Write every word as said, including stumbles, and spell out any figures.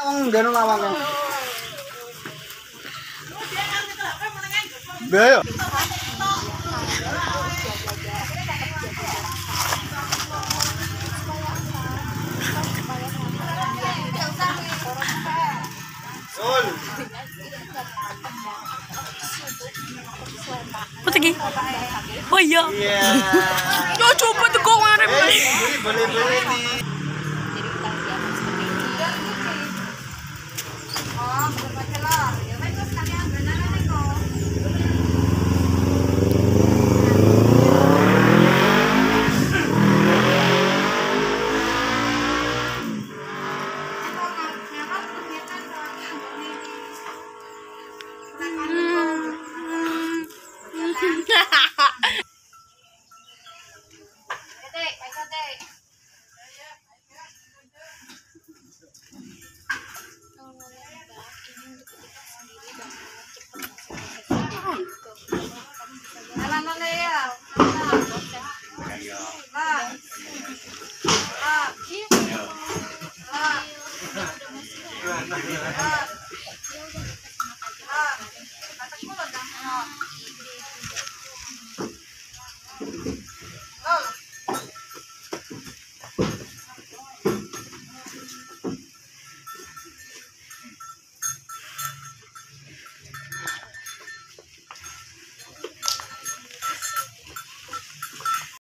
wong ngene lawang. Bayo. Sol. Apa lagi? Oh iya. Iya. Yo coba tuh kok ngarep. Boleh-boleh nih. Oh, berbaca lah.